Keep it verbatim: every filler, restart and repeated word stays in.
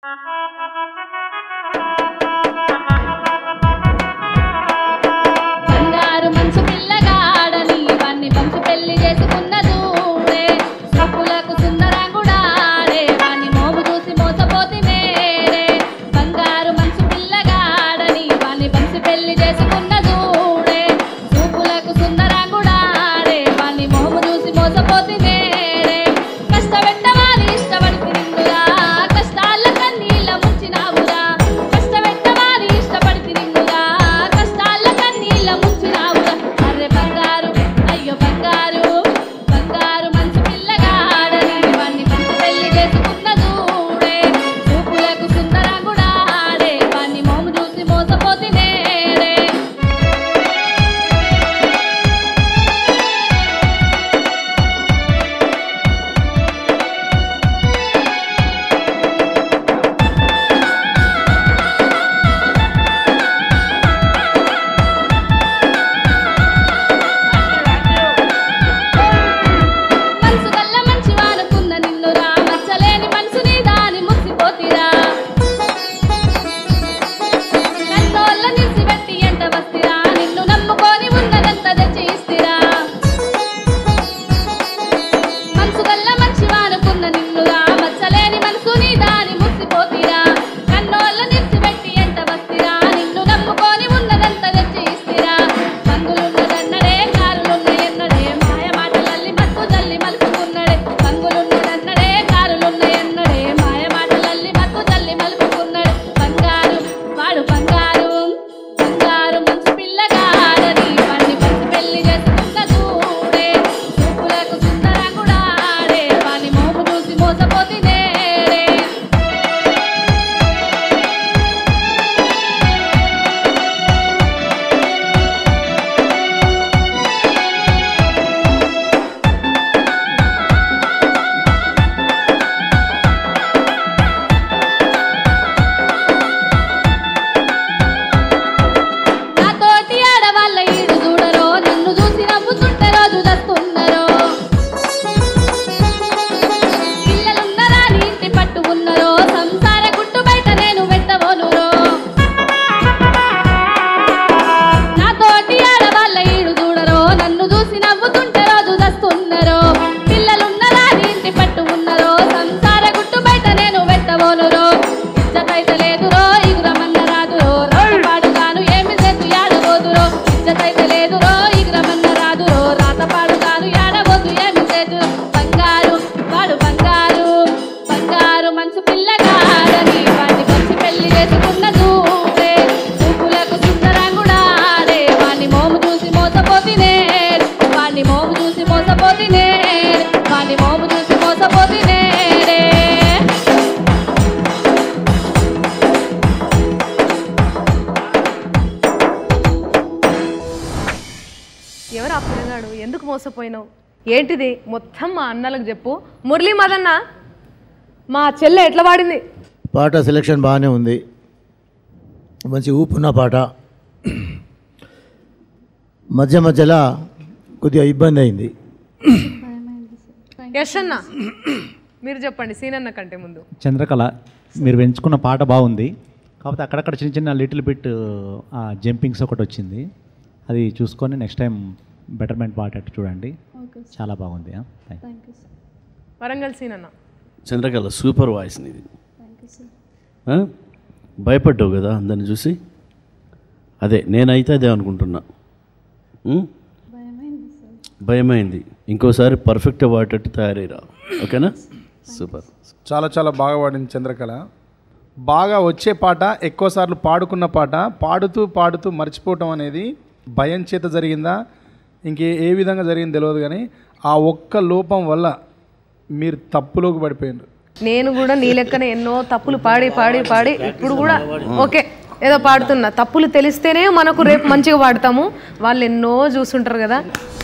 బంగారు మంచి పిల్లగాడని వాణ్ణి పంచి పెళ్లి చేసుకున్నదు సూపులకు సుందరంగుడాడే వాణ్ణి మోము చూసి మోసపోతినే బంగారు మంచి పిల్లగాడని వాణ్ణి పంచి పెళ్లి చేసుకున్నదు సూపులకు సుందరంగుడాడే వాణ్ణి మోము చూసి మోసపోతినే కష్టపెట్టవాలి ఇష్టపడి తిరుగురా కష్టాల కన్నీళ్ళ ముంచినావురా కష్టపెట్టవాలి ఇష్టపడి తిరుగురా కష్టాల కన్నీళ్ళ ముంచినావురా అర్రె బంగారు అయ్యో బంగారు బంగారు మంచి పిల్లగాడని వాణ్ణి మంచి పెళ్లి చేసుకున్నదు చూపులకు సుందరంగుడాడే వాణ్ణి మోము చూసి మోసపోతినే మనసు గల్ల మంచి వానుకున్న నిన్నురా మచ్చలేని మనసుని దాని ముసిపోతిరా నన్నోళ్ళ నిలిచిపెట్టి ఎంట వస్తిరా నిన్ను నమ్ముకొని ఉన్నదంతా తెచ్చి ఇస్తిరా మనసు గల్ల మంచి వానుకున్న నిన్నురా మచ్చలేని మనసుని దాని ముసిపోతిరా నన్నోళ్ళ నిలిచిపెట్టి ఎంట వస్తిరా నిన్ను నమ్ముకొని ఉన్నదంతా తెచ్చి ఇస్తిరా పంగులున్నదన్నడే కారులున్నయన్నడే మాయ మాటలల్లి మత్తు జల్లి మలుపుకున్నడే పంగులున్నదన్నడే కారులున్నయన్నడే మాయ మాటలల్లి మత్తు జల్లి మలుపుకున్నడే బంగారు వాడు బంగారు బంగారు మంచి పిల్లగాడని వాణ్ణి పంచి పెళ్లి చేసుకున్నదు చూపులకు సుందరంగుడాడే వాణ్ణి మోము చూసి మోసపోతినే నాతోటి ఆడవాళ్ళ ఈడు చూడరో నన్ను చూసి నవ్వుతుంటే రోజు దస్తున్నరో పిల్లలున్నరా నీ ఇంటి పట్టు ఉన్నరో సంసార గుట్టు బయట నేను పెట్టబోనురో నాతోటి ఆడవాళ్ళ ఈడు చూడరో నన్ను చూసి నవ్వుతుంటే రోజు దస్తున్నరో పిల్లలున్నరా నీ ఇంటి పట్టు ఉన్నరో సంసార గుట్టు బయట నేను పెట్టబోనురో ఇజ్జతైతే లేదురో ఇగురమన్న రాదురో రాతపాడుగాను ఏమి చేతు యాడబోదురో ఇజ్జతైతే లేదురో ఇగురమన్న రాదురో రాతపాడుగాను యాడబోదు ఏమి చేతు బంగారు వాడు బంగారు బంగారు మంచి పిల్లగాడని వాణ్ణి పంచి పెళ్లి చేసుకున్నదు చూపులకు సుందరంగుడాడే వాణ్ణి మోము చూసి మోసపోతినే వాణ్ణి మోము చూసి మోసపోతినే వాణ్ణి మోము చూసి మోసపోతినే ఎవరు ఆ పిల్లగాడు ఎందుకు మోసపోయినావు ఏంటిది మొత్తం మా అన్నలకు చెప్పు మురళీ మదన్న మా చెల్లె ఎట్లా పాడింది పాట సెలెక్షన్ బాగానే ఉంది, మంచి ఊపున్న పాట. మధ్య మధ్యలో కొద్దిగా ఇబ్బంది అయింది. యశ్ అన్న మీరు చెప్పండి సీనన్న కంటే ముందు. చంద్రకళ మీరు ఎంచుకున్న పాట బాగుంది, కాకపోతే అక్కడక్కడ చిన్న చిన్న లిటిల్ బిట్ జంపింగ్స్ ఒకటి వచ్చింది, అది చూసుకొని నెక్స్ట్ టైం బెటర్మెంట్ పాడేటట్టు చూడండి. చాలా బాగుంది. వరంగల్ సీనన్న. చంద్రకళ సూపర్ వాయిస్ నీది. భయపడ్డావు కదా అందరిని చూసి? అదే నేనైతే అదే అనుకుంటున్నా. భయమైంది. ఇంకోసారి పర్ఫెక్ట్గా పాడేటట్టు తయారయ్యరా, ఓకేనా? సూపర్. చాలా చాలా బాగా పాడింది చంద్రకళ. బాగా వచ్చే పాట, ఎక్కువసార్లు పాడుకున్న పాట, పాడుతూ పాడుతూ మర్చిపోవటం అనేది భయం చేత జరిగిందా ఇంకే ఏ విధంగా జరిగింది తెలియదు, కానీ ఆ ఒక్క లోపం వల్ల మీరు తప్పులోకి పడిపోయినారు. నేను కూడా నీ లెక్కన ఎన్నో తప్పులు పాడి పాడి పాడి ఇప్పుడు కూడా ఓకే ఏదో పాడుతున్నా. తప్పులు తెలిస్తేనే మనకు రేపు మంచిగా పాడతాము. వాళ్ళు ఎన్నో చూస్తుంటారు కదా.